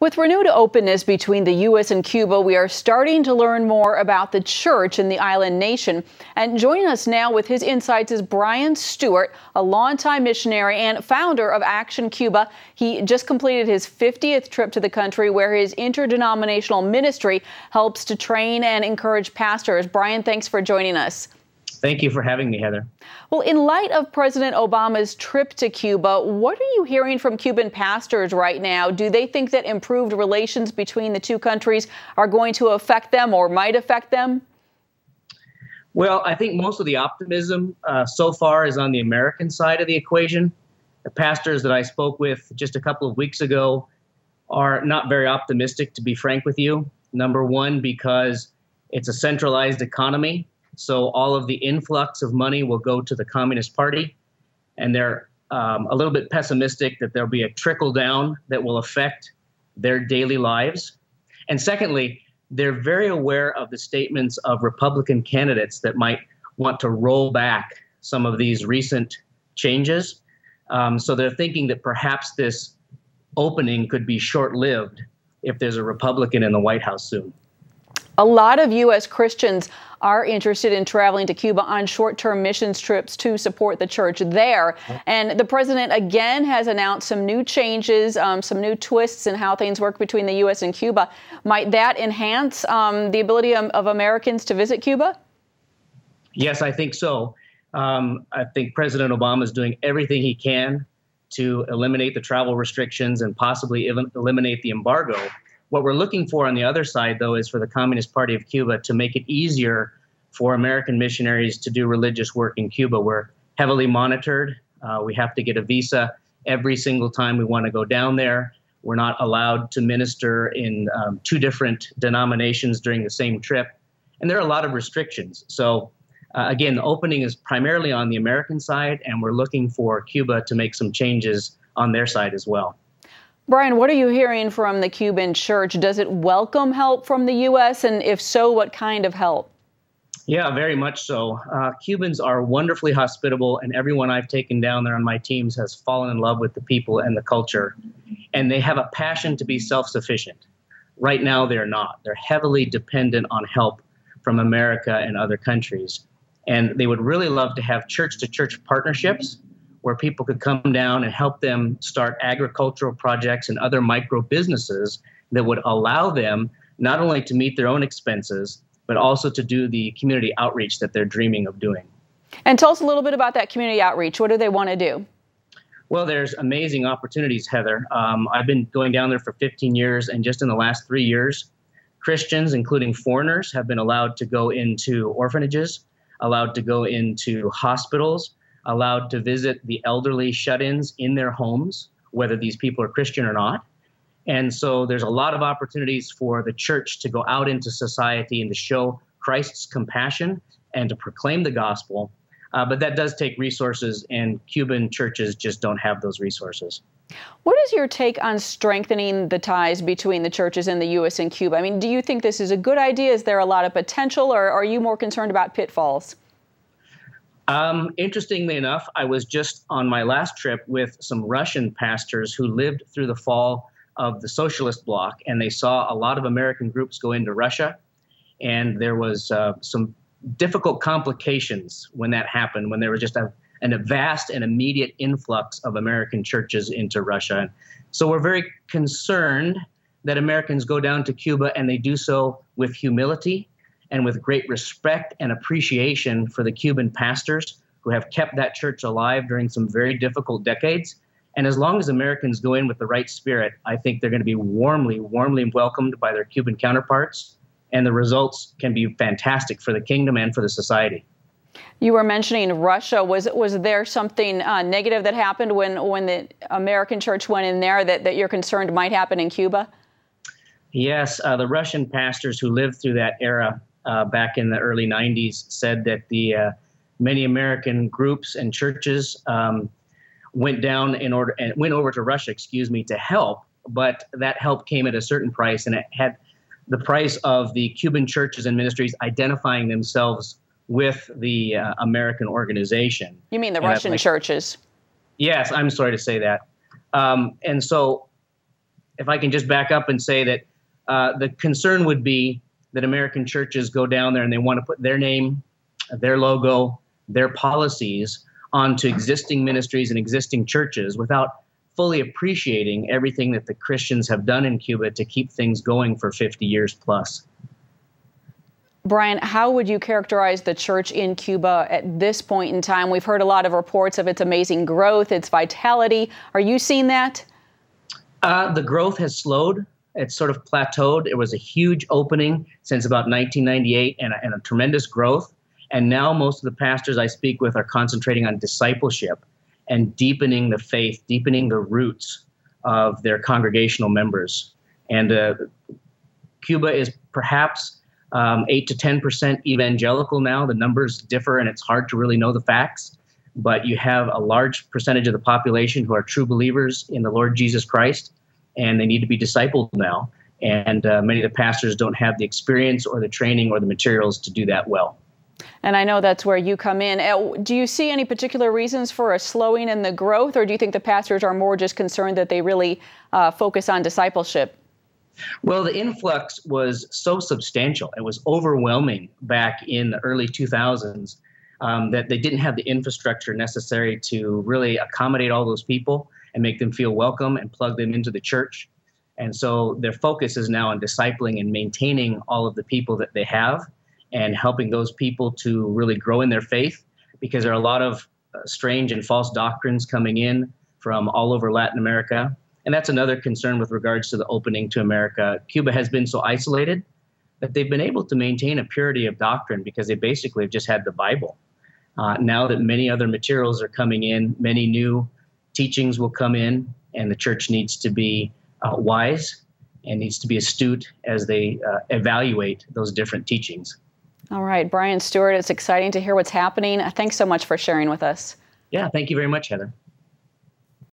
With renewed openness between the U.S. and Cuba, we are starting to learn more about the church in the island nation. And joining us now with his insights is Brian Stewart, a longtime missionary and founder of Action Cuba. He just completed his 50th trip to the country, where his interdenominational ministry helps to train and encourage pastors. Brian, thanks for joining us. Thank you for having me, Heather. Well, in light of President Obama's trip to Cuba, what are you hearing from Cuban pastors right now? Do they think that improved relations between the two countries are going to affect them or might affect them? Well, I think most of the optimism so far is on the American side of the equation. The pastors that I spoke with just a couple of weeks ago are not very optimistic, to be frank with you. Number one, because it's a centralized economy. So all of the influx of money will go to the Communist Party, and they're a little bit pessimistic that there'll be a trickle down that will affect their daily lives. And secondly, they're very aware of the statements of Republican candidates that might want to roll back some of these recent changes. So they're thinking that perhaps this opening could be short-lived if there's a Republican in the White House soon. A lot of U.S. Christians are interested in traveling to Cuba on short-term missions trips to support the church there. And the president again has announced some new changes, some new twists in how things work between the U.S. and Cuba. Might that enhance the ability of Americans to visit Cuba? Yes, I think so. I think President Obama is doing everything he can to eliminate the travel restrictions and possibly even eliminate the embargo. What we're looking for on the other side, though, is for the Communist Party of Cuba to make it easier for American missionaries to do religious work in Cuba. We're heavily monitored. We have to get a visa every single time we want to go down there. We're not allowed to minister in two different denominations during the same trip. And there are a lot of restrictions. So, again, the opening is primarily on the American side, and we're looking for Cuba to make some changes on their side as well. Brian, what are you hearing from the Cuban church? Does it welcome help from the U.S.? And if so, what kind of help? Yeah, very much so. Cubans are wonderfully hospitable, and everyone I've taken down there on my teams has fallen in love with the people and the culture. And they have a passion to be self-sufficient. Right now, they're not. They're heavily dependent on help from America and other countries. And they would really love to have church-to-church partnerships where people could come down and help them start agricultural projects and other micro businesses that would allow them not only to meet their own expenses, but also to do the community outreach that they're dreaming of doing. And tell us a little bit about that community outreach. What do they want to do? Well, there's amazing opportunities, Heather. I've been going down there for 15 years, and just in the last 3 years, Christians, including foreigners, have been allowed to go into orphanages, allowed to go into hospitals, allowed to visit the elderly shut-ins in their homes, whether these people are Christian or not. And so there's a lot of opportunities for the church to go out into society and to show Christ's compassion and to proclaim the gospel. But that does take resources, and Cuban churches just don't have those resources. What is your take on strengthening the ties between the churches in the U.S. and Cuba? I mean, do you think this is a good idea? Is there a lot of potential, or are you more concerned about pitfalls? Interestingly enough, I was just on my last trip with some Russian pastors who lived through the fall of the socialist bloc, and they saw a lot of American groups go into Russia. And there was some difficult complications when that happened, when there was just a vast and immediate influx of American churches into Russia. So we're very concerned that Americans go down to Cuba and they do so with humility and with great respect and appreciation for the Cuban pastors who have kept that church alive during some very difficult decades. And as long as Americans go in with the right spirit, I think they're going to be warmly welcomed by their Cuban counterparts, and the results can be fantastic for the kingdom and for the society. You were mentioning Russia. Was there something negative that happened when the American church went in there that you're concerned might happen in Cuba? Yes, the Russian pastors who lived through that era back in the early 90s said that the many American groups and churches went over to Russia, to help, but that help came at a certain price, and it had the price of the Cuban churches and ministries identifying themselves with the American organization. You mean the Russian churches? Yes, I'm sorry to say that. And so if I can just back up and say that the concern would be that American churches go down there and they want to put their name, their logo, their policies onto existing ministries and existing churches without fully appreciating everything that the Christians have done in Cuba to keep things going for 50 years plus. Brian, how would you characterize the church in Cuba at this point in time? We've heard a lot of reports of its amazing growth, its vitality. Are you seeing that? The growth has slowed. It's sort of plateaued. It was a huge opening since about 1998 and a tremendous growth. And now most of the pastors I speak with are concentrating on discipleship and deepening the faith, deepening the roots of their congregational members. And Cuba is perhaps 8 to 10% evangelical now. The numbers differ and it's hard to really know the facts. But you have a large percentage of the population who are true believers in the Lord Jesus Christ, and they need to be discipled now. And many of the pastors don't have the experience or the training or the materials to do that well. And I know that's where you come in. Do you see any particular reasons for a slowing in the growth, or do you think the pastors are more just concerned that they really focus on discipleship? Well, the influx was so substantial. It was overwhelming back in the early 2000s that they didn't have the infrastructure necessary to really accommodate all those people and make them feel welcome and plug them into the church. And so their focus is now on discipling and maintaining all of the people that they have and helping those people to really grow in their faith, because there are a lot of strange and false doctrines coming in from all over Latin America. And that's another concern with regards to the opening to America. Cuba has been so isolated that they've been able to maintain a purity of doctrine because they basically have just had the Bible. Now that many other materials are coming in, many new teachings will come in, and the church needs to be wise and needs to be astute as they evaluate those different teachings. All right, Brian Stewart, it's exciting to hear what's happening. Thanks so much for sharing with us. Yeah, thank you very much, Heather.